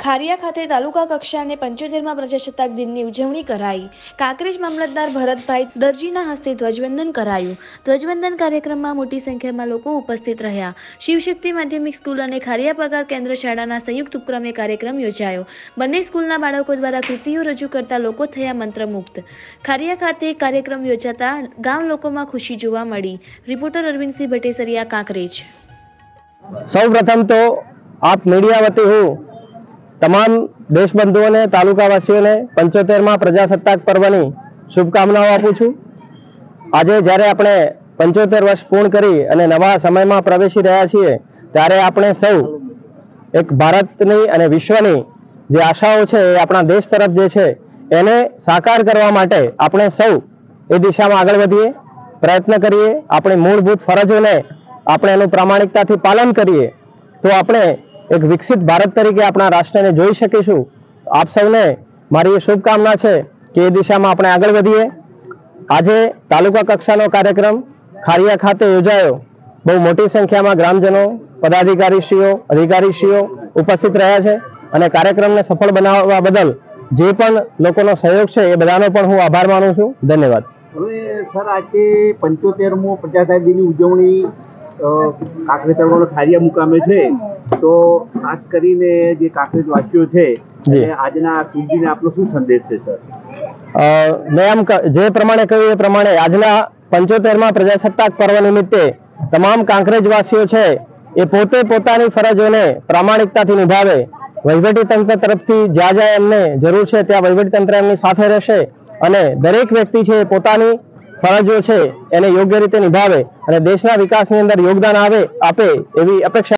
ખારિયા ખાતે તાલુકા કક્ષાને 75મા પ્રજાસત્તાક દિનની ઉજવણી કરાઈ। કાંકરેજ મામલતદાર ભરતભાઈ દરજીના હસ્તે ધ્વજવંદન કરાયું। ધ્વજવંદન કાર્યક્રમમાં મોટી સંખ્યામાં લોકો ઉપસ્થિત રહ્યા। શિવશક્તિ માધ્યમિક સ્કૂલ અને ખારિયા પગાર કેન્દ્ર શાળાના સંયુક્ત ઉપક્રમે કાર્યક્રમ યોજાયો। બંને સ્કૂલના બાળકો દ્વારા કૃતિઓ રજૂ કરતા લોકો થયા મંત્રમુગ્ધ। ખારિયા ખાતે કાર્યક્રમ યોજાતા ગામ લોકોમાં ખુશી જોવા મળી। રિપોર્ટર અરવિંદસિંહ ભટ્ટેસરિયા, कांकरेज। સૌપ્રથમ તો आप मीडिया वती हूँ तमाम देशबंधुओं ने तालुकावासीओं ने 75मा प्रजासत्ताक पर्वनी शुभकामनाओं आपू छूं। आज ज्यारे आपणे 75 वर्ष पूर्ण करी अने नवा समय में प्रवेशी रह्या छीए त्यारे आपणे सौ एक भारतनी अने विश्वनी जे आशाओं छे ए आपणा देश तरफ जे छे एने साकार करवा माटे आपणे सौ ए दिशामां आगळ वधीए, प्रयत्न करीए, आपणी मूलभूत फरजोने आपणे एनुं प्रामाणिकताथी पालन करीए तो आपणे एक विकसित भारत तरीके अपना राष्ट्र ने जोई सकीशुं। आप सौने मारी शुभकामना है कि ए दिशा में अपने आगळ वधीए। आज तालुका कक्षानो कार्यक्रम खारिया खाते योजायो। बहु मोटी संख्या में ग्रामजनों, पदाधिकारीश्रीओ, अधिकारीश्रीओ उपस्थित रह्या छे अने कार्यक्रम ने सफल बनाववा बदल जे पण लोकोनो सहयोग छे ए बधानो पण हुं आभार मानु छुं। धन्यवाद। हवे सर आज 75मो प्रजासत्ताक दिननी उजवणी कांकरेज तालुकानो खारिया मुकामे छे तो खास करीने जे कांकरेजवासीओ छे आजना शुभदिने आपनो शुं संदेश छे सर? मैं आम जे प्रमाणे कह्युं ए प्रमाणे आजना 75मा प्रजासत्ताक पर्व निमित्ते तमाम कांकरेजवासीओ छे ए पोते पोतानी फरजोने प्रामाणिकताथी निभावे। वहीवटीतंत्र तरफथी ज्यां ज्यां एमने जरूर छे त्यां वहीवटीतंत्र एमनी साथे रहेशे अने दरेक व्यक्ति छे पोतानी फरजो छे एने योग्य रीते निभावे अने देशना विकासनी अंदर योगदान आपे एवी अपेक्षा।